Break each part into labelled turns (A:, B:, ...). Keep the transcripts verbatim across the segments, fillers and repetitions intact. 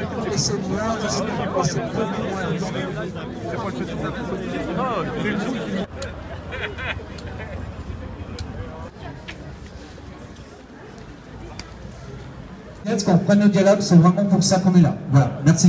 A: laissez-moi, laissez-moi, laissez-moi.
B: Est-ce qu'on reprenne le dialogue, c'est vraiment pour ça qu'on est là. Voilà, merci.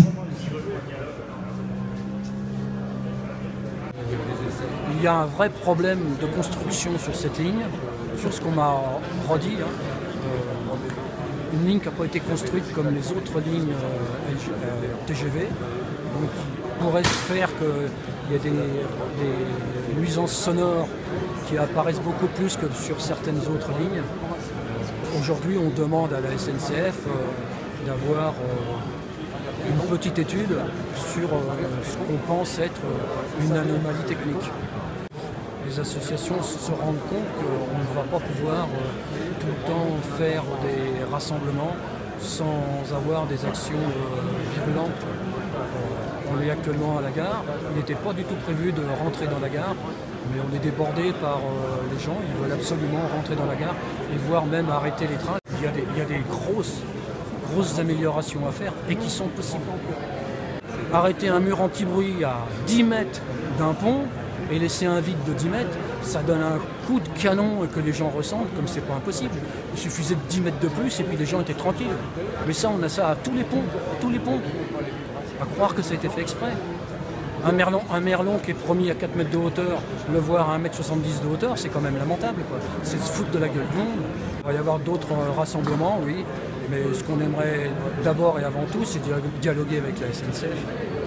C: Il y a un vrai problème de construction sur cette ligne, sur ce qu'on m'a redit. Hein. Euh, une ligne qui n'a pas été construite comme les autres lignes euh, T G V. Donc il pourrait se faire qu'il y ait des, des nuisances sonores qui apparaissent beaucoup plus que sur certaines autres lignes. Aujourd'hui, on demande à la S N C F euh, d'avoir euh, une petite étude sur euh, ce qu'on pense être euh, une anomalie technique. Les associations se rendent compte qu'on ne va pas pouvoir euh, tout le temps faire des rassemblements sans avoir des actions euh, virulentes. Euh, on est actuellement à la gare. Il n'était pas du tout prévu de rentrer dans la gare, mais on est débordé par euh, les gens. Ils veulent absolument rentrer dans la gare et voire même arrêter les trains. Il y a des, il y a des grosses, grosses améliorations à faire et qui sont possibles. Arrêter un mur anti-bruit à dix mètres d'un pont et laisser un vide de dix mètres, ça donne un coup de canon que les gens ressentent comme c'est pas impossible. Il suffisait de dix mètres de plus et puis les gens étaient tranquilles. Mais ça, on a ça à tous les ponts, à tous les ponts. À croire que ça a été fait exprès. Un merlon, un merlon qui est promis à quatre mètres de hauteur, le voir à un mètre soixante-dix de hauteur, c'est quand même lamentable. C'est se foutre de la gueule du monde. Il va y avoir d'autres rassemblements, oui, mais ce qu'on aimerait d'abord et avant tout, c'est dialoguer avec la S N C F.